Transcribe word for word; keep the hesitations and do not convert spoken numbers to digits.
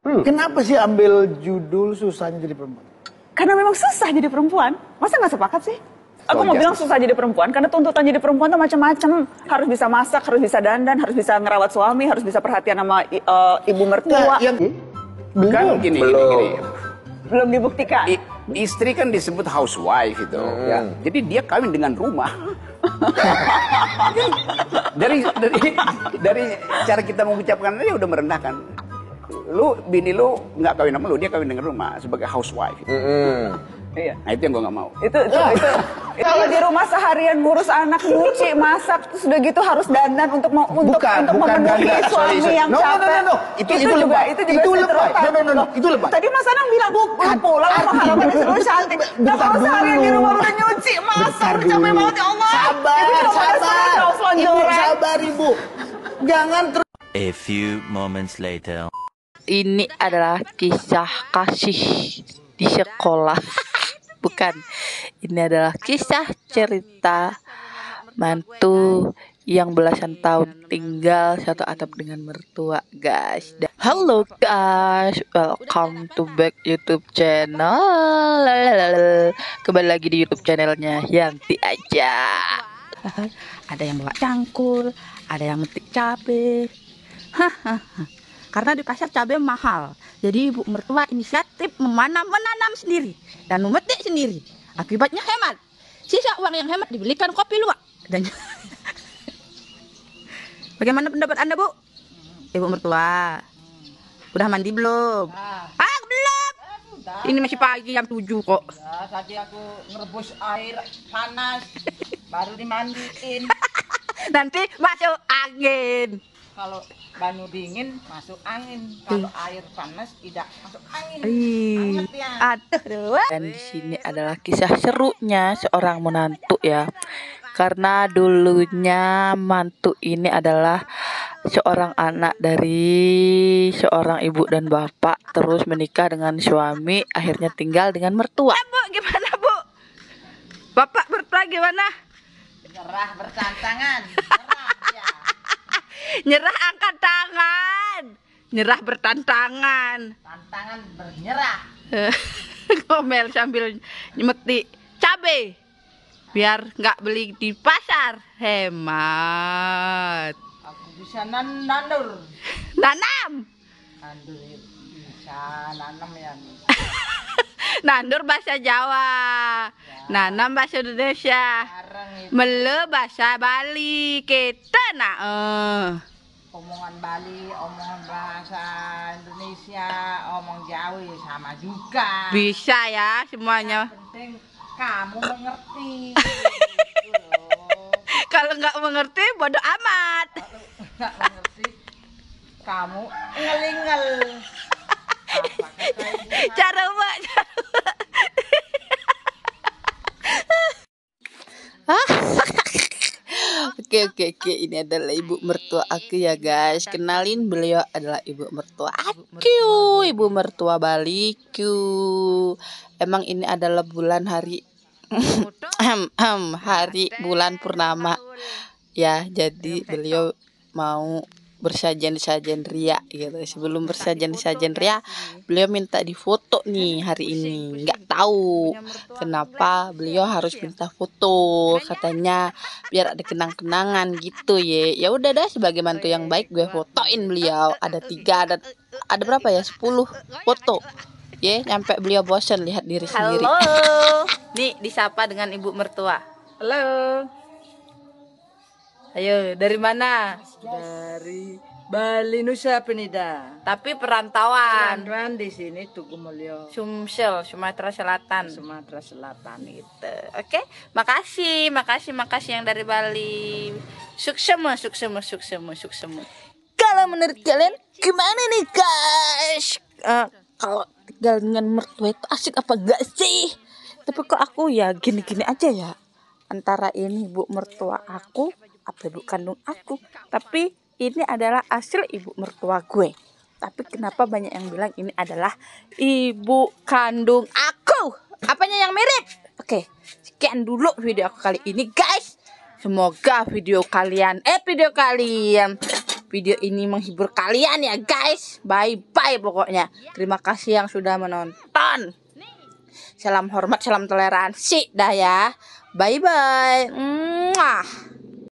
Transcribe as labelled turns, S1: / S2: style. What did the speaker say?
S1: Hmm. Kenapa sih ambil judul susahnya jadi perempuan?
S2: Karena memang susah jadi perempuan. Masa nggak sepakat sih? Aku mau bilang susah jadi perempuan karena tuntutan jadi perempuan tuh macam-macam. Harus bisa masak, harus bisa dandan, harus bisa ngerawat suami, harus bisa perhatian sama uh, ibu mertua.
S1: Nah, yang
S3: belum. Kan gini,
S1: belum.
S3: gini, gini.
S2: Belum dibuktikan.
S3: I, istri kan disebut housewife itu. Hmm. Ya. Jadi dia kawin dengan rumah. dari dari dari cara kita mengucapkan dia udah merendahkan. Lu bini lu nggak kawin sama lu, dia kawin dengan rumah sebagai housewife. Mm-hmm. Iya. Nah itu yang gue nggak mau. Itu itu
S2: oh. itu. Kalau di rumah seharian ngurus anak, nyuci, masak, terus udah gitu harus dandan untuk mau untuk
S1: bukan,
S2: untuk
S1: bukan
S2: memenuhi
S1: dandan.
S2: suami
S1: sorry, sorry.
S2: yang
S1: no,
S2: capek.
S1: No, no, no, no. Itu, itu,
S2: itu juga
S1: lebay.
S2: itu juga
S1: itu lebay. No, no, no, no. Itu lebay.
S2: Tadi Mas Anang bilang bukan pulang sama harapan istri cantik. Nah kalau seharian di rumah udah nyuci, masak, udah capek banget ya Allah.
S1: Sabar, sabar. Ibu sabar ibu. Jangan terus.
S4: A few moments later.
S5: Ini adalah kisah kasih di sekolah. Bukan. Ini adalah kisah cerita mantu yang belasan tahun tinggal satu atap dengan mertua, guys. Halo guys, welcome to back YouTube channel. Kembali lagi di YouTube channelnya Yanti aja. Ada yang bawa cangkul, ada yang metik cabai. Hahaha. Karena di pasar cabai mahal, jadi ibu mertua inisiatif memanam menanam sendiri dan memetik sendiri. Akibatnya hemat. Sisa uang yang hemat dibelikan kopi luwak. Dan bagaimana pendapat Anda, Bu? Ibu mertua, udah mandi belum? Ah, belum. Ini masih pagi jam tujuh kok.
S6: Ya, tadi aku ngerebus air panas, baru dimandiin.
S5: Nanti masuk angin.
S6: Kalau banyu dingin masuk angin, kalau air panas tidak masuk angin.
S5: Anget ya. Aduh. Dan di sini adalah kisah serunya seorang menantu ya. Karena dulunya mantu ini adalah seorang anak dari seorang ibu dan bapak, terus menikah dengan suami, akhirnya tinggal dengan mertua. Eh, Bu, gimana, Bu? Bapak mertua gimana?
S6: Nyerah bertantangan. Nyerah ya.
S5: Nyerah angkat tangan, nyerah bertantangan,
S6: tantangan bernyerah.
S5: Ngomel sambil nyemetik cabe biar nggak beli di pasar, hemat.
S6: Aku bisa nan nandur,
S5: nanam,
S6: nandur bisa nanam ya.
S5: Nandur bahasa Jawa, ya. Nanam bahasa Indonesia, mele bahasa Bali, kita nak uh.
S6: omongan Bali, omongan bahasa Indonesia, omong Jawa sama juga.
S5: Bisa ya semuanya.
S6: Yang penting kamu mengerti.
S5: Kalau nggak mengerti bodoh amat.
S6: Kalau nggak mengerti kamu ngelingel.
S5: Cara mbak, cara mbak. Oke oke oke, ini adalah ibu mertua aku ya guys. Kenalin, beliau adalah ibu mertua aku, ibu mertua Baliku. Emang ini adalah bulan hari hari bulan purnama ya, jadi beliau mau bersajen-sajen ria gitu. Sebelum bersajen-sajen ria, beliau minta difoto nih hari ini. Nggak tahu kenapa beliau harus minta foto, katanya biar ada kenang-kenangan gitu ya. Ya udah dah, sebagai mantu yang baik gue fotoin beliau. Ada tiga, ada ada berapa ya? Sepuluh foto. Ya, nyampe beliau bosan lihat diri sendiri. Halo. Nih disapa dengan ibu mertua. Halo. Ayo, dari mana?
S6: Dari Bali Nusa Penida.
S5: Tapi perantauan.
S6: Perantauan di sini Tugu Mulyo.
S5: Sumsel, Sumatera Selatan.
S6: Sumatera Selatan
S5: gitu. Oke, makasih, makasih, makasih yang dari Bali. Suksemu, suksemu, suksemu, suksemu. Kalau menurut kalian gimana nih guys? Uh, kalau tinggal dengan mertua itu asik apa enggak sih? Tapi kok aku ya gini-gini aja ya. Antara ini ibu mertua aku apa ibu kandung aku, tapi ini adalah hasil ibu mertua gue. Tapi kenapa banyak yang bilang ini adalah ibu kandung aku? Apanya yang mirip? Oke, sekian dulu video aku kali ini guys. Semoga video kalian, eh video kalian video ini menghibur kalian ya guys. Bye bye pokoknya. Terima kasih yang sudah menonton. Salam hormat, salam toleransi dah ya. Bye bye. Mwah.